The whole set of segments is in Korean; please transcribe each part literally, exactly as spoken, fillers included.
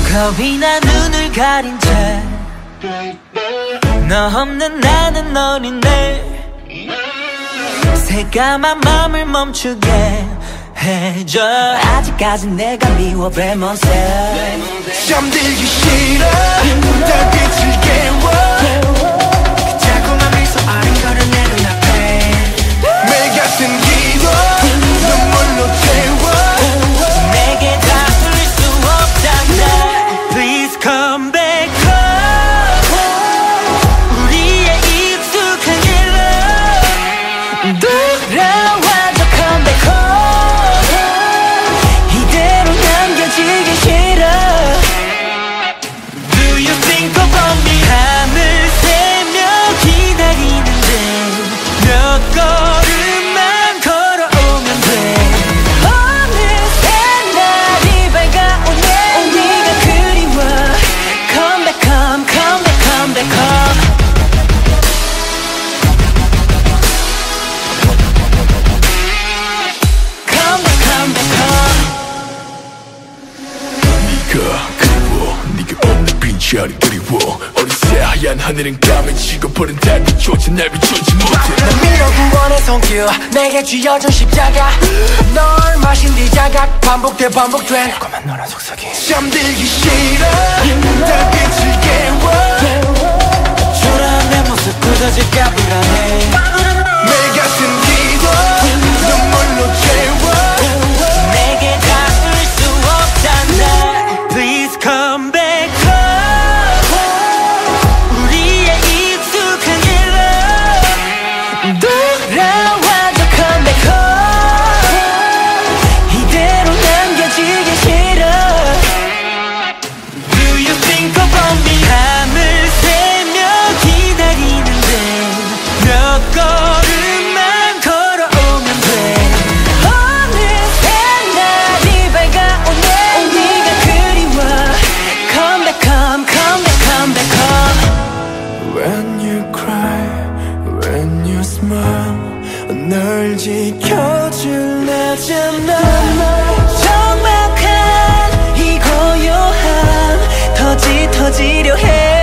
겁이 나 눈을 가린 채 너 없는 나는 어린데 새까만 맘을 멈추게 해줘. 아직까진 내가 미워 레몬색. 잠들기 싫어 달빛을 깨워 자꾸만 미소 아른거려 내 눈앞에 매일 같은 기도 눈물로 채워 내게 닿을 수 없잖아. Please come back home. 우리의 익숙한 길로 돌아와줘. Come back home. 이대로 남겨지기 싫어. Do you think about me? 밤을 새며 기다리는데 몇 걸음만 걸어오면 돼. 어느새 날이 밝아오네. 네가 그리워. Come back home, come back, come back home. Come back, come back home. 네가 그리워 네가 없는 빈자리 그리워 어느새 하얀 하늘은 까매지고 버린 달빛조차 날 비추지 못해. 난 밀어 구원의 손길 내게 쥐어준 십자가 널 마신 뒤 자각 반복돼 반복돼 꼬만 너란 속삭임. 잠들기 싫어 달빛을 깨워 초라한 내 모습 굳어질까 불안해. 매일 같은 기도 눈물로 채워 내게 닿을 수 없잖아. Please come back home. 우리의 익숙한 길로 돌아와줘. Come back home. 이대로 남겨지기 싫어. Do you think about me? 밤을 새며 기다리는데 몇 걸음만 걸어오면 돼. 어느새 날이 밝아오네. 네가 그리워. Come back home, come back, come back home. When you cry, when you smile 널 지켜줄 나잖아. 적막한 이 고요함 더 짙어지려 해.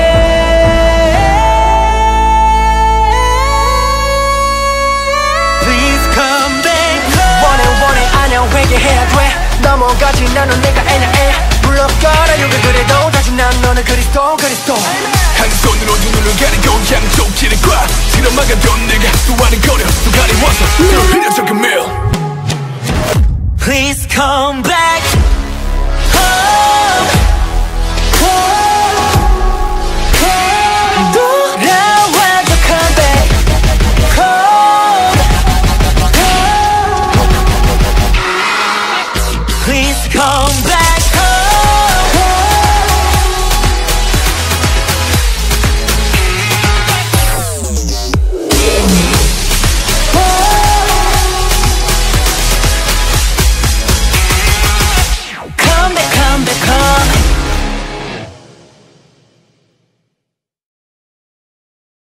Please come back home. 원해 원해 안녕 회개해야 돼. 넘어가지 나는 내가 애냐애 물러가라 여기 그래도 다시 난 너는 그리스도 그리스도. 한 손으로 눈을 가리고 양쪽 길을 꽉 틀어막아도 내가 또 아른거려 또 가리워서 늘 필요적인 밀. Please come back.